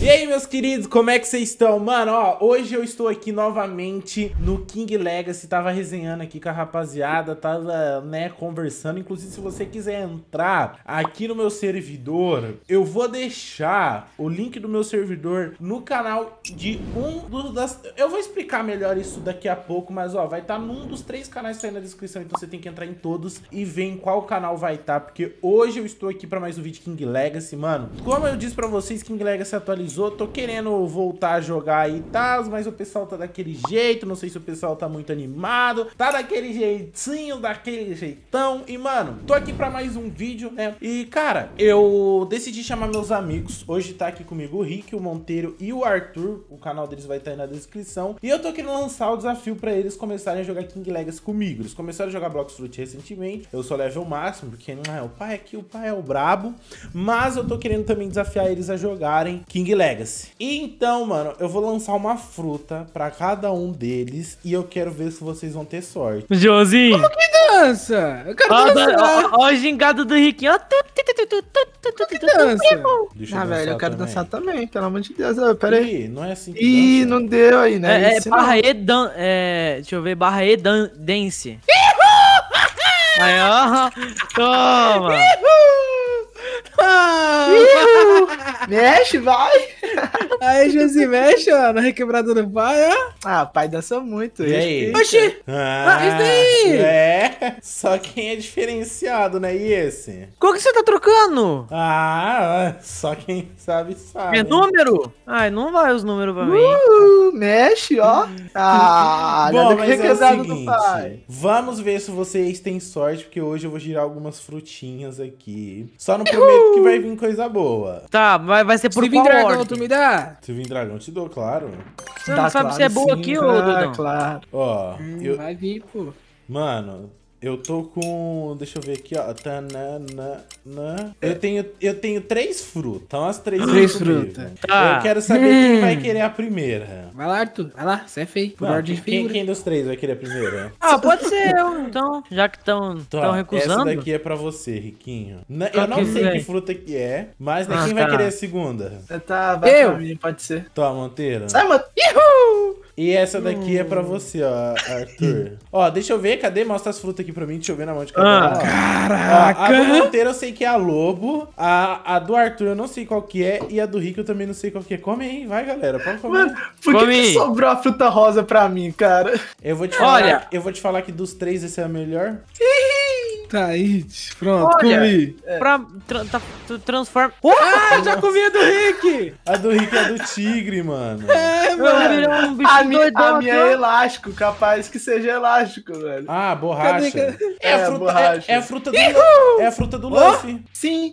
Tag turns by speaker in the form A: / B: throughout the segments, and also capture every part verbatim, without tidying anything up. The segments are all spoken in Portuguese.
A: E aí, meus queridos, como é que vocês estão? Mano, ó, hoje eu estou aqui novamente no King Legacy. Tava resenhando aqui com a rapaziada, tava, né, conversando. Inclusive, se você quiser entrar aqui no meu servidor, eu vou deixar o link do meu servidor no canal de um dos... Das... Eu vou explicar melhor isso daqui a pouco, mas, ó, vai estar num dos três canais que tá aí na descrição. Então você tem que entrar em todos e ver em qual canal vai estar, porque hoje eu estou aqui pra mais um vídeo de King Legacy, mano. Como eu disse pra vocês, King Legacy atualizou. Tô querendo voltar a jogar aí, tá? Mas o pessoal tá daquele jeito. Não sei se o pessoal tá muito animado. Tá daquele jeitinho, daquele jeitão. E, mano, tô aqui pra mais um vídeo, né? E, cara, eu decidi chamar meus amigos. Hoje tá aqui comigo o Rick, o Monteiro e o Arthur. O canal deles vai estar aí na descrição. E eu tô querendo lançar o desafio pra eles começarem a jogar King Legacy comigo. Eles começaram a jogar Blox Fruit recentemente. Eu sou level máximo, porque não é o pai aqui, o pai é o brabo. Mas eu tô querendo também desafiar eles a jogarem King Legacy. E então, mano, eu vou lançar uma fruta pra cada um deles e eu quero ver se vocês vão ter sorte.
B: Joãozinho.
C: Como que dança? Eu quero
B: Ó,
C: dançar.
B: ó, ó o gingado do Riquinho. Ó,
C: Como que dança?
A: Deixa
D: Ah,
A: eu
D: velho, eu quero
A: também.
D: dançar também, pelo amor de Deus. Ô, pera aí.
A: Ih, não é assim que
D: Ih,
A: dança.
D: não deu aí, né?
B: É, é
D: Esse
B: barra
D: não.
B: E dan... É, deixa eu ver, barra E dan... Dance. Aí, ó. Toma.
C: Ah,
D: Mexe, vai!
C: aí, Josi, mexe, ó, na requebrada do pai, ó.
D: Ah, pai dança muito.
A: E aí?
D: respeita.
C: Oxi!
A: Ah,
C: isso daí!
A: É, só quem é diferenciado, né? E esse?
B: Qual que você tá trocando?
A: Ah, só quem sabe, sabe.
B: É número? Ai, não vai os números pra mim.
D: Uh, mexe, ó. Ah,
A: Bom,
D: olha que
A: mas é o
D: requebrado do
A: seguinte,
D: pai.
A: vamos ver se vocês têm sorte, porque hoje eu vou girar algumas frutinhas aqui. Só não prometo que vai vir coisa boa.
B: Tá, vai, vai ser por
C: Se vir
B: qual
C: dragão,
B: ordem?
C: tu me dá?
A: Se vir dragão, te dou, claro.
B: Você não sabe se é boa
D: sim,
B: aqui, ô,
D: ah,
B: Dudão?
D: claro.
A: Ó,
C: Hum,
A: eu...
C: Vai vir, pô.
A: Mano... Eu tô com... Deixa eu ver aqui, ó. Tanana, eu, tenho, eu tenho três frutas. Então as três
C: Três
A: frutas.
C: frutas.
B: Tá.
A: Eu quero saber quem vai querer a primeira.
C: Vai lá, Arthur. Vai lá, você é feio. Por
A: Não,
C: ordem de
A: quem,
C: figura.
A: quem dos três vai querer a primeira?
B: Ah, pode ser eu, então. Já que estão
A: Então,
B: recusando.
A: essa daqui é pra você, Riquinho. N-
B: Qual
A: eu não
B: que
A: sei
B: vem?
A: que fruta que é, mas né,
B: Ah,
A: quem vai
B: tá.
A: querer a segunda?
D: Tá, vai
C: Eu?
D: pra mim, pode ser.
A: Toma, Monteiro.
D: Sai, mano.
C: Uhul!
A: E essa daqui é pra você, ó, Arthur. Ó, deixa eu ver, cadê? Mostra as frutas aqui pra mim, deixa eu ver na mão de cada
B: Ah,
A: um. ó.
C: Caraca!
A: Ó, a do Monteiro eu sei que é a Lobo, a, a do Arthur eu não sei qual que é, e a do Rico eu também não sei qual que é. Come aí, vai, galera, pode comer.
D: Mano, por que,
B: Come.
D: que sobrou a fruta rosa pra mim, cara?
A: Eu vou te falar,
B: Olha.
A: eu vou te falar que dos três esse é a melhor.
C: Tá aí, pronto,
B: Olha.
C: comi.
B: Pra tra tá- tu transforma.
C: Ah, já comi a do Rick!
A: A do Rico é a do tigre, mano.
C: É,
B: Eu
C: mano.
B: virei um bicho
D: A minha,
B: doidão
D: a minha
B: aqui, ó.
D: é elástico, capaz que seja elástico, velho.
A: Ah, borracha.
C: Cadê, cadê?
A: É, a
D: É,
A: fruta,
D: borracha.
A: é, é a fruta do é a fruta do Luffy.
D: Sim.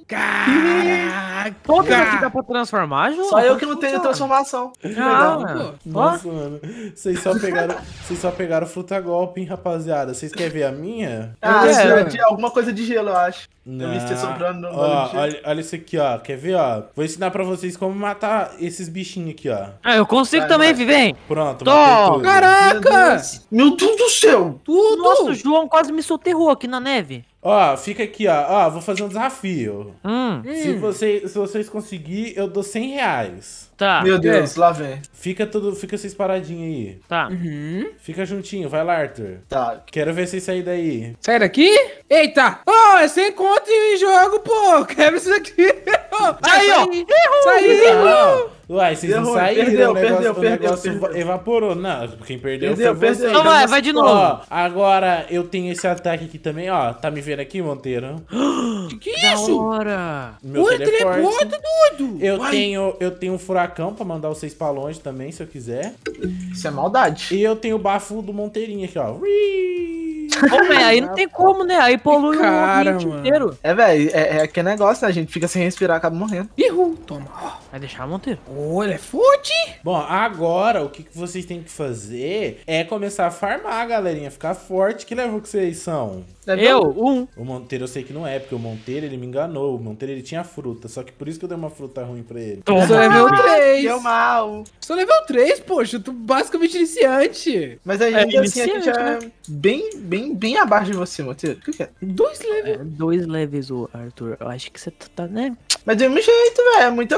C: Caraca!
B: Todos aqui dá pra transformar, João?
D: Só eu que não tenho transformação.
B: Ah,
C: Pô.
A: Nossa, mano. Vocês só pegaram, vocês só pegaram fruta golpe, hein, rapaziada. Vocês querem ver a minha?
D: Ah,
B: Eu
D: isso
B: quero.
D: é de alguma coisa de gelo, eu acho.
A: Não.
D: vi você soprando no
A: Ó,
D: bagulho de gelo.
A: olha, olha isso aqui, ó. Quer ver, ó? Vou ensinar pra vocês como matar esses bichinhos aqui, ó.
B: Ah, eu consigo
D: Vai,
B: também,
D: vai.
B: vem.
A: Pronto,
B: Tô.
A: matei tudo.
C: Caraca!
D: Meu Deus do céu!
C: Tudo!
B: Nossa, o João quase me soterrou aqui na neve.
A: Ó, fica aqui, ó. Ó, vou fazer um desafio.
B: Hum,
A: Se, você, se vocês conseguirem, eu dou cem reais.
B: tá,
D: Meu Deus, lá vem.
A: Fica tudo, fica vocês paradinhos aí.
B: tá.
C: Uhum.
A: Fica juntinho, vai lá, Arthur.
D: Tá.
A: Quero ver vocês saírem daí.
C: Sai daqui? Eita! Ô, é sem conta em jogo, pô! Quebra isso aqui!
B: Aí, ó.
C: Saiu!
A: Ah, uai, vocês não
D: Errou,
A: saíram,
D: perdeu,
A: o negócio,
D: perdeu,
A: o
D: perdeu,
A: negócio
D: perdeu.
A: evaporou. Não, quem perdeu,
D: Perdeu,
A: foi
D: perdeu.
A: você.
B: Então vai, vai de novo.
A: Ó, agora eu tenho esse ataque aqui também, ó. Tá me vendo aqui, Monteiro?
C: Que
B: Da
C: isso?
B: hora.
A: Meu
C: Oi,
A: teleporte.
C: teleporta, doido!
A: Eu
C: Vai.
A: tenho, eu tenho um furacão pra mandar vocês pra longe também, se eu quiser.
D: Isso é maldade.
A: E eu tenho o bafo do Monteirinho aqui, ó. Ui!
B: Ô, velho, aí não tem como, né? Aí polui
C: Cara,
B: o ambiente
C: mano.
B: inteiro.
D: É, velho, é, é aquele negócio, né? A gente fica sem respirar, acaba morrendo.
C: Ihu, toma.
B: Vai deixar, Monteiro.
C: Ô, ele é forte!
A: Bom, agora o que que vocês têm que fazer é começar a farmar, galerinha. Ficar forte. Que level que vocês são?
B: Eu, um.
A: O Monteiro eu sei que não é, porque o Monteiro ele me enganou. O Monteiro ele tinha fruta, só que por isso que eu dei uma fruta ruim pra ele.
C: Eu sou level três.
D: Deu mal.
C: Sou level três, poxa. Eu tô basicamente iniciante.
D: Mas ainda
B: É
D: assim, aqui
B: iniciante,
D: já é bem, bem, bem abaixo de você, Monteiro. O que que é?
C: Dois levels.
B: É, dois levels, ô, Arthur. Eu acho que você tá, né?
D: Mas do mesmo jeito, velho. É muita coisa,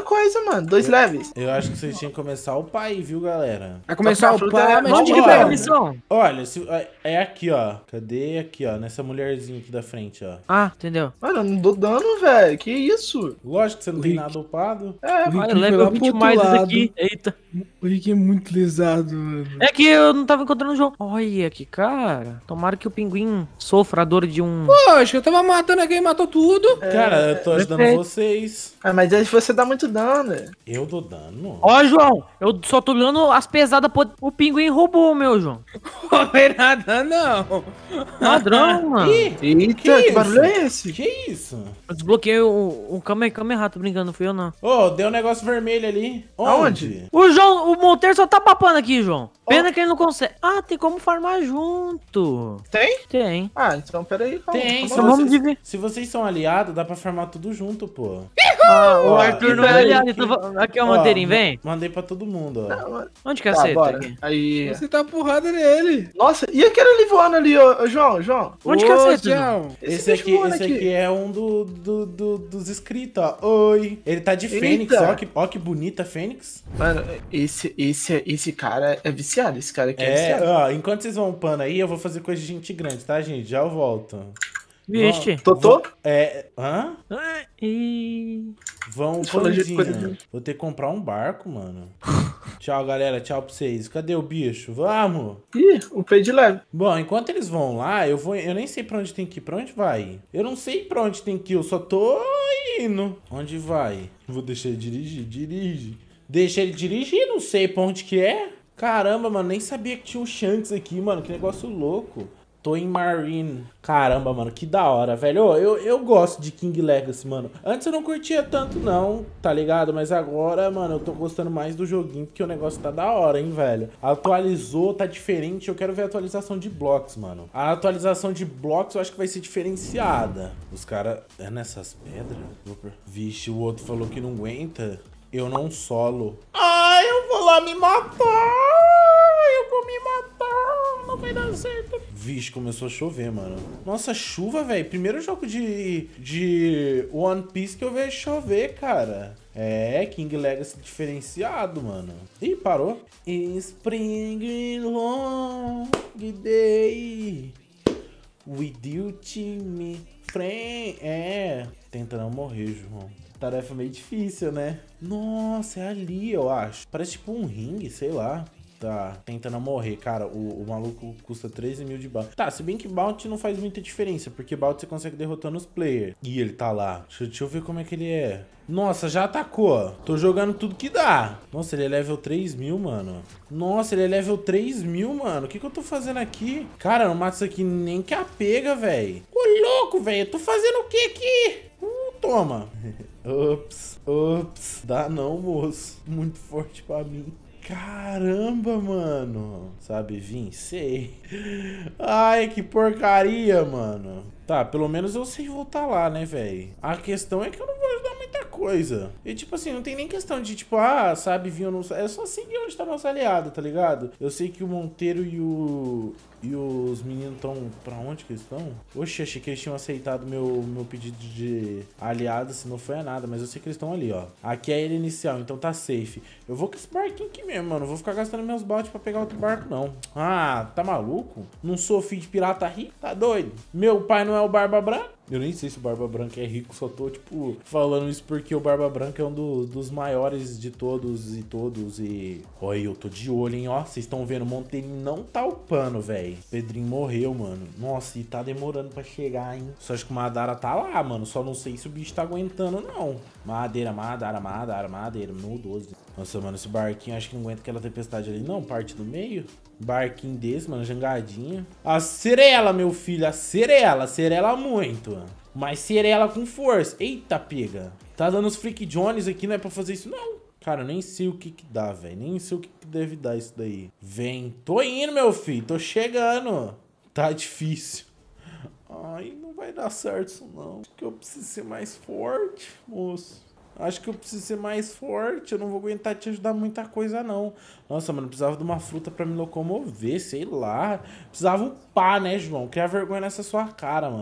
D: mano. Dois leves.
A: Eu acho que vocês tinham que começar o pai, viu, galera?
C: Vai começar
D: Só
C: o
D: que a
C: pai,
D: fruta é-
C: mas
B: Onde
C: não
B: que pega a
C: pega.
B: missão?
A: Olha, se, é aqui, ó. Cadê aqui, ó? Nessa mulherzinha aqui da frente, ó.
B: Ah, entendeu?
D: Mano, eu não dou dano, velho. Que isso?
A: Lógico que você não tem
C: Rick.
A: nada upado.
D: É,
C: O
B: Olha,
C: Rick foi lá
B: level
C: pro
B: vinte
C: outro
B: mais esse
C: lado.
B: aqui. Eita.
C: O Rick é muito lesado, mano.
B: É que eu não tava encontrando o João. Olha que cara. Tomara que o pinguim sofra a dor de um...
C: Poxa, eu tava matando aqui, matou tudo.
A: Cara, eu tô ajudando
B: perfeito.
A: vocês.
D: Ah, mas aí você dá muito dano, né?
A: Eu dou dano?
B: Ó, João, eu só tô olhando as pesadas. Pro... O pinguim roubou o meu, João.
C: Não foi nada, não.
B: Ladrão, mano.
A: Ih,
D: Eita,
A: Que
D: que, barulho
A: isso?
D: é esse?
A: que isso?
B: Eu desbloqueei o, o Kamehameha, tô brincando, não fui eu não.
A: Ô, deu um negócio vermelho ali.
D: Aonde?
B: O João, o Monteiro só tá papando aqui, João. Pena que ele não consegue. Ah, tem como farmar junto.
D: Tem?
B: Tem.
D: Ah, então peraí. Calma,
A: Tem,
D: calma
A: se
B: Então
D: lá.
B: vamos
A: vocês,
B: dividir.
A: se vocês são aliados, dá pra farmar tudo junto, pô.
B: Ah, o
A: Ó,
B: Arthur não
D: e
B: é
D: daí
B: aliado.
A: que-
B: Então... Aqui, ó,
A: Ó,
B: Monteirinho, vem.
A: Mandei pra todo mundo, ó.
D: Não, mano.
B: Onde que
D: Tá,
B: aceita
D: bora.
B: aqui?
D: Aí.
C: Você tá porrada nele.
D: Nossa, e aquele ali voando ali, ô, ô, João, João?
B: Onde que
C: Ô,
B: aceita, João?
C: João?
A: Esse,
D: bicho
A: aqui,
D: voando
A: esse aqui é um do, do, do- dos inscritos, ó. Oi. Ele tá de
D: Eita.
A: Fênix, ó que, ó que bonita Fênix.
D: Mano, esse, esse, esse cara é viciado. Esse cara aqui é,
A: É,
D: viciado.
A: ó, enquanto vocês vão upando aí, eu vou fazer coisa de gente grande, tá, gente? Já eu volto.
B: Vixe.
D: Totô?
A: É, hã?
B: E...
A: Vão
D: Você falou de
A: pandinha.
D: coisa de-
A: Vou ter que comprar um barco, mano. Tchau, galera. Tchau pra vocês. Cadê o bicho? Vamos!
D: Ih, o pé de leve.
A: Bom, enquanto eles vão lá, eu vou. Eu nem sei pra onde tem que ir. Pra onde vai? Eu não sei pra onde tem que ir, eu só tô indo. Onde vai? Vou deixar ele dirigir. Dirige. Deixa ele dirigir, não sei pra onde que é. Caramba, mano, nem sabia que tinha um Shanks aqui, mano. Que negócio louco. Tô em Marine. Caramba, mano, que da hora, velho. Ô, Eu, eu gosto de King Legacy, mano. Antes eu não curtia tanto, não, tá ligado? Mas agora, mano, eu tô gostando mais do joguinho, porque o negócio tá da hora, hein, velho. Atualizou, tá diferente. Eu quero ver a atualização de blocos, mano. A atualização de blocos eu acho que vai ser diferenciada. Os caras... É nessas pedras? Vixe, o outro falou que não aguenta. Eu não solo. Ai, eu vou lá me matar. Eu vou me matar. Não vai dar certo. Vixe, começou a chover, mano. Nossa, chuva, velho. Primeiro jogo de, de One Piece que eu vejo chover, cara. É, King Legacy diferenciado, mano. Ih, parou. Spring long day with you to me, friend. É, tenta não morrer, João. Tarefa meio difícil, né? Nossa, é ali, eu acho. Parece tipo um ringue, sei lá. Tá tentando morrer, cara. O, o maluco custa treze mil de bounty. Tá, se bem que bounty não faz muita diferença, porque bounty você consegue derrotando os players. Ih, ele tá lá. Deixa, deixa eu ver como é que ele é. Nossa, já atacou. Tô jogando tudo que dá. Nossa, ele é level três mil, mano. Nossa, ele é level três mil, mano. O que que eu tô fazendo aqui? Cara, eu não mato isso aqui nem que a pega, velho. Ô, louco, velho. Eu tô fazendo o que aqui? Uh, toma. Ups, ups. Dá não, moço. Muito forte pra mim. Caramba, mano. Sabe, Vim? Sei. Ai, que porcaria, mano. Tá, pelo menos eu sei voltar lá, né, velho? A questão é que eu não vou ajudar muita coisa. E, tipo assim, não tem nem questão de, tipo, ah, sabe, Vim ou não sabe. É só seguir onde tá nosso aliado, tá ligado? Eu sei que o Monteiro e o... E os meninos estão... Pra onde que eles estão? Oxe, achei que eles tinham aceitado meu, meu pedido de aliado, se não foi a nada. Mas eu sei que eles estão ali, ó. Aqui é a ilha inicial, então tá safe. Eu vou com esse barquinho aqui mesmo, mano. Não vou ficar gastando meus baldes pra pegar outro barco, não. Ah, tá maluco? Não sou filho de pirata rico? Tá doido? Meu pai não é o Barba Branca? Eu nem sei se o Barba Branca é rico, só tô, tipo, falando isso porque o Barba Branca é um do, dos maiores de todos e todos e... Olha, eu tô de olho, hein, ó. Vocês estão vendo, o Monteirinho não tá upando, velho. Pedrinho morreu, mano. Nossa, e tá demorando pra chegar, hein. Só acho que o Madara tá lá, mano. Só não sei se o bicho tá aguentando, não. Madeira, Madara, Madara, Madeira. No doze. Nossa, mano, esse barquinho acho que não aguenta aquela tempestade ali, não. Parte do meio. Barquinho desse, mano, jangadinha. A Cirela, meu filho, a Cirela. Cirela muito. Mas Cirela com força. Eita, pega. Tá dando os Freak Jones aqui, não é pra fazer isso, não. Cara, eu nem sei o que que dá, velho. Nem sei o que que deve dar isso daí. Vem. Tô indo, meu filho. Tô chegando. Tá difícil. Ai, não vai dar certo isso, não. Acho que eu preciso ser mais forte, moço. Acho que eu preciso ser mais forte. Eu não vou aguentar te ajudar muita coisa, não. Nossa, mano, precisava de uma fruta pra me locomover, sei lá. Precisava um pá, né, João? Criar vergonha nessa sua cara, mano.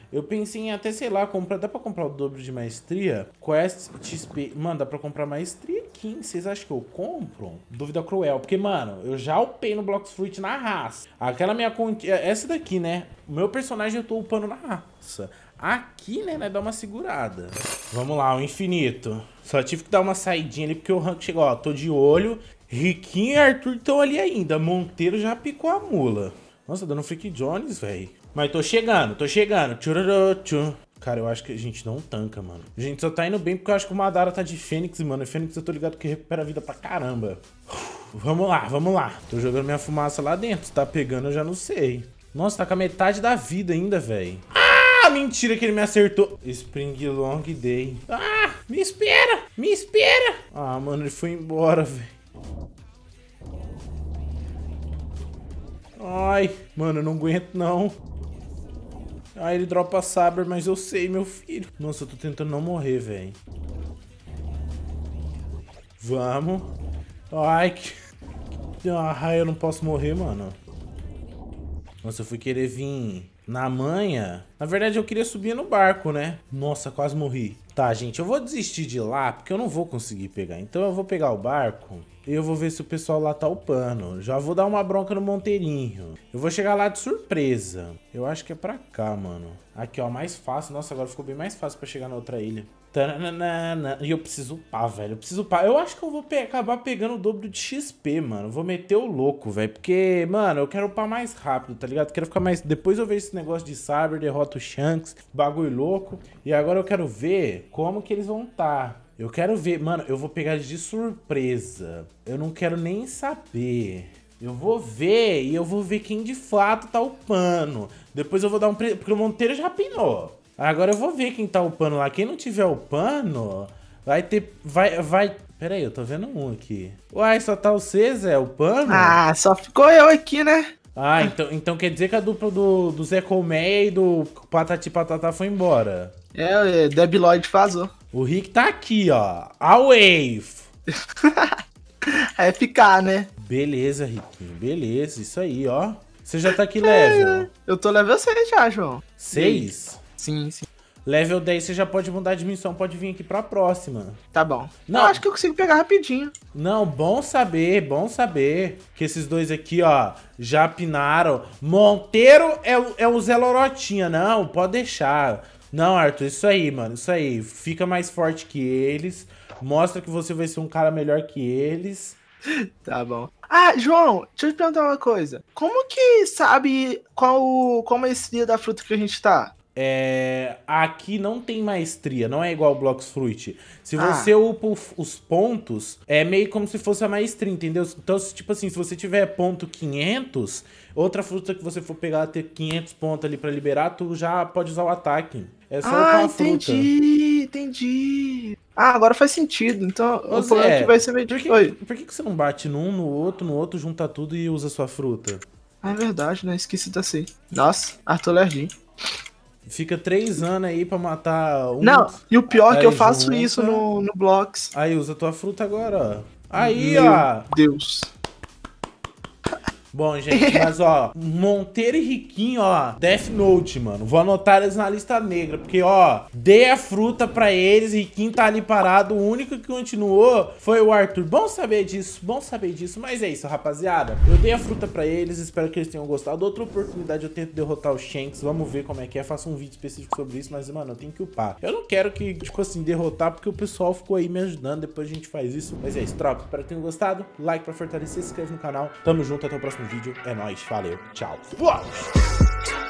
A: Eu pensei em até, sei lá, comprar... Dá pra comprar o dobro de maestria? Quest X P... Mano, dá pra comprar maestria aqui, hein? Vocês acham que eu compro? Dúvida cruel. Porque, mano, eu já upei no Blox Fruit na raça. Aquela minha conta... Essa daqui, né? O meu personagem eu tô upando na raça. Aqui, né, né, dá uma segurada. Vamos lá, o infinito. Só tive que dar uma saidinha ali porque o rank chegou, ó. Tô de olho. Riquinho e Arthur estão ali ainda. Monteiro já picou a mula. Nossa, dando Freak Jones, velho. Mas tô chegando, tô chegando. Tchururu. Cara, eu acho que a gente não tanca, mano. A gente só tá indo bem porque eu acho que o Madara tá de Fênix, mano. E Fênix eu tô ligado que recupera a vida pra caramba. Uf, vamos lá, vamos lá. Tô jogando minha fumaça lá dentro. Se tá pegando, eu já não sei. Nossa, tá com a metade da vida ainda, velho. Ah, mentira que ele me acertou. Spring Long Day. Ah, me espera, me espera. Ah, mano, ele foi embora, velho. Ai, mano, eu não aguento, não. Ah, ele dropa Saber, mas eu sei, meu filho. Nossa, eu tô tentando não morrer, velho. Vamos. Ai, que... Ah, eu não posso morrer, mano. Nossa, eu fui querer vir na manha. Na verdade, eu queria subir no barco, né? Nossa, quase morri. Tá, gente, eu vou desistir de lá, porque eu não vou conseguir pegar. Então eu vou pegar o barco e eu vou ver se o pessoal lá tá upando. Já vou dar uma bronca no Monteirinho. Eu vou chegar lá de surpresa. Eu acho que é pra cá, mano. Aqui, ó, mais fácil. Nossa, agora ficou bem mais fácil pra chegar na outra ilha. E eu preciso upar, velho. Eu preciso upar. Eu acho que eu vou pe acabar pegando o dobro de X P, mano. Vou meter o louco, velho. Porque, mano, eu quero upar mais rápido, tá ligado? Quero ficar mais... Depois eu vejo esse negócio de Saber, derrota o Shanks, bagulho louco. E agora eu quero ver como que eles vão estar. Eu quero ver... Mano, eu vou pegar eles de surpresa. Eu não quero nem saber. Eu vou ver e eu vou ver quem de fato tá upando. Depois eu vou dar um... Pre... Porque o Monteiro já pinou. Agora eu vou ver quem tá upando lá. Quem não tiver upando, vai ter... Vai... vai... Pera aí, eu tô vendo um aqui. Uai, só tá o César upando?
D: Ah, só ficou eu aqui, né?
A: Ah, então, então quer dizer que a dupla do, do Zé Colmeia e do Patati Patatá foi embora.
D: É, o Debi Lloyd vazou.
A: O Rick tá aqui, ó. A Wave.
D: É ficar, né?
A: Beleza, Riquinho. Beleza, isso aí, ó. Você já tá aqui level?
D: É, eu tô level seis já, João.
A: seis?
D: Sim, sim.
A: Level dez você já pode mudar de missão, pode vir aqui pra próxima.
D: Tá bom.
A: Não.
D: Eu acho que eu consigo pegar rapidinho.
A: Não, bom saber, bom saber. Que esses dois aqui, ó, já pinaram. Monteiro é, o- é o Zé Lorotinha. Não, pode deixar. Não, Arthur, isso aí, mano, isso aí. Fica mais forte que eles. Mostra que você vai ser um cara melhor que eles.
D: Tá bom. Ah, João, deixa eu te perguntar uma coisa. Como que sabe qual, qual maestria da fruta que a gente tá?
A: É, aqui não tem maestria, não é igual o Blox Fruit. Se
D: Ah.
A: você upa o- os pontos, é meio como se fosse a maestria, entendeu? Então, se, tipo assim, se você tiver ponto quinhentos, outra fruta que você for pegar ter quinhentos pontos ali pra liberar, tu já pode usar o ataque. É só
D: Ah,
A: upar a fruta.
D: entendi, entendi. Ah, agora faz sentido. Então,
A: Ô,
D: o problema
A: Zé,
D: é que vai ser meio...
A: Por que,
D: Oi.
A: por que que você não bate num, no outro, no outro, junta tudo e usa sua fruta?
D: Ah, é verdade, né? Esqueci da C. Nossa, Arthur Lerdinho.
A: Fica três anos aí pra matar um.
D: Não, e o pior é que
A: aí
D: eu faço
A: junta.
D: isso no, no Blocks.
A: Aí usa tua fruta agora, ó. Aí,
D: Meu
A: ó.
D: Deus.
A: Bom, gente, mas ó, Monteiro e Riquinho, ó, Death Note, mano. Vou anotar eles na lista negra, porque, ó, dei a fruta pra eles, Riquinho tá ali parado, o único que continuou foi o Arthur. Bom saber disso, bom saber disso, mas é isso, rapaziada. Eu dei a fruta pra eles, espero que eles tenham gostado. Outra oportunidade eu tento derrotar o Shanks, vamos ver como é que é, faço um vídeo específico sobre isso, mas, mano, eu tenho que upar. Eu não quero que, tipo assim, derrotar, porque o pessoal ficou aí me ajudando, depois a gente faz isso. Mas é isso, tropa, espero que tenham gostado. Like pra fortalecer, se inscreve no canal. Tamo junto, até o próximo vídeo. É nóis, valeu, tchau. Uau!